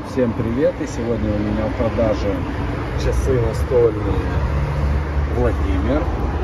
Всем привет! И сегодня у меня в продаже часы настольные Владимир.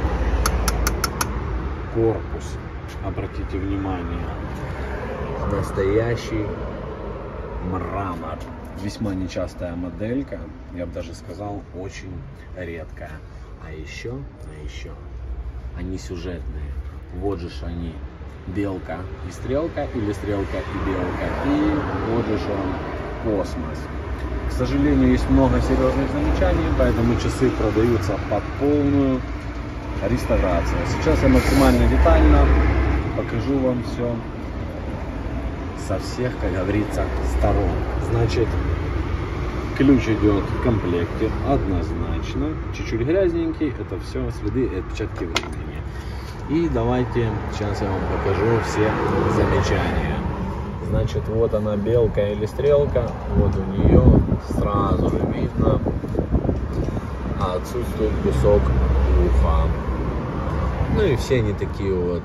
Корпус, обратите внимание, настоящий мрамор. Весьма нечастая моделька, я бы даже сказал, очень редкая. А еще они сюжетные. Вот же они, белка и стрелка, или стрелка и белка, и вот же он, космос. К сожалению, есть много серьезных замечаний, поэтому часы продаются под полную реставрацию. Сейчас я максимально детально покажу вам все со всех, как говорится, сторон. Значит, ключ идет в комплекте однозначно. Чуть-чуть грязненький, это все следы и отпечатки времени. И давайте сейчас я вам покажу все замечания. Значит, вот она, белка или стрелка, вот у нее сразу же видно отсутствует кусок уха. Ну и все они такие вот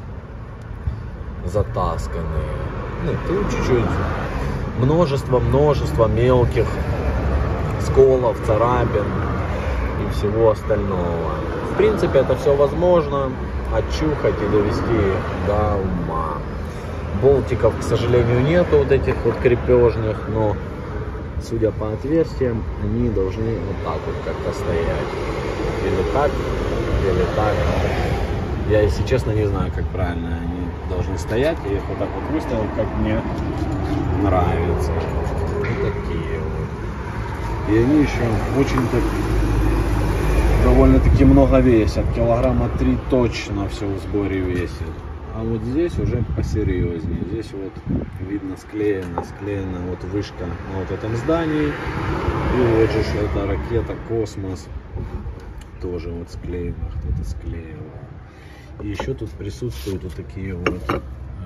затасканные. Ну, тут чуть-чуть множество мелких сколов, царапин и всего остального. В принципе, это все возможно отчухать и довести до ума. Болтиков, к сожалению, нету, вот этих вот крепежных, но судя по отверстиям, они должны вот так вот как-то стоять. Или так, или так. Я, если честно, не знаю, как правильно они должны стоять. Я их вот так вот выставил, как мне нравится. Вот такие вот. И они еще очень так довольно-таки много весят. Килограмма 3 точно все в сборе весит. А вот здесь уже посерьезнее. Здесь вот видно склеена вот вышка на вот этом здании. И вот же эта ракета «Космос» тоже вот склеена, кто-то склеил. И еще тут присутствуют вот такие вот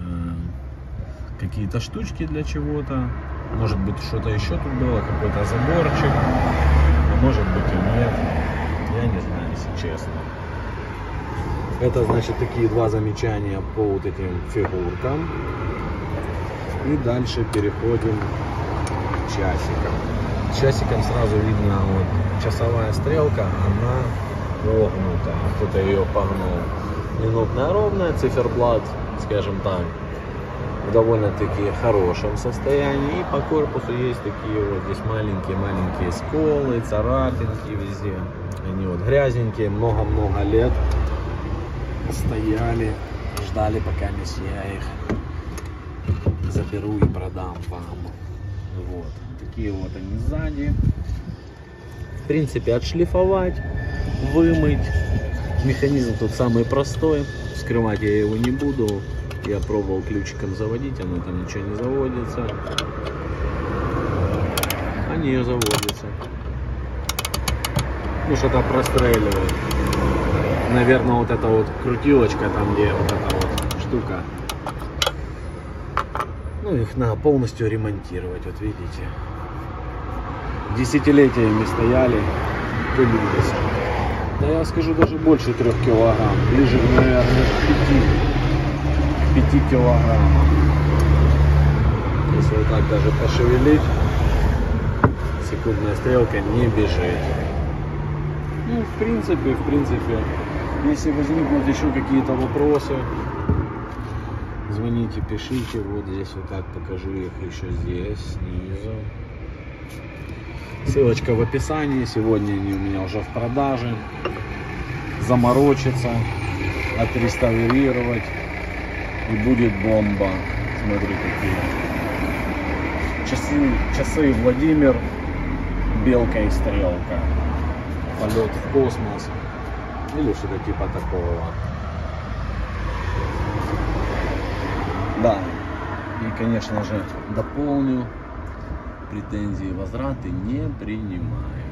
какие-то штучки для чего-то. Может быть, что-то еще тут было, какой-то заборчик. А может быть и нет. Я не знаю, если честно. Это, значит, такие два замечания по вот этим фигуркам. И дальше переходим к часикам. Часиком сразу видно, вот часовая стрелка, она погнута. Кто-то ее погнул. Минутная ровная, циферблат, скажем так, в довольно-таки хорошем состоянии. И по корпусу есть такие вот здесь маленькие сколы, царапинки везде. Они вот грязненькие, много-много лет стояли, ждали, пока я их заберу и продам вам. Вот такие вот они сзади. В принципе, отшлифовать, вымыть. Механизм тут самый простой, вскрывать я его не буду. Я пробовал ключиком заводить, оно там ничего не заводится. Они заводятся. Ну, что-то простреливает. Наверное, вот эта вот крутилочка, там где вот эта вот штука. Ну, их надо полностью ремонтировать, вот видите. Десятилетиями стояли, пылились. Да я скажу, даже больше 3 килограмм, ближе, наверное, к 5 килограммам. Если вот так даже пошевелить, секундная стрелка не бежит. Ну, в принципе, если возникнут еще какие-то вопросы, звоните, пишите. Вот здесь вот так покажу их еще здесь, снизу. Ссылочка в описании. Сегодня они у меня уже в продаже. Заморочиться, отреставрировать, и будет бомба. Смотри, какие часы Владимир, белка и стрелка. Полет в космос или что-то типа такого. Да, и конечно же дополню, претензии, возвраты не принимаю.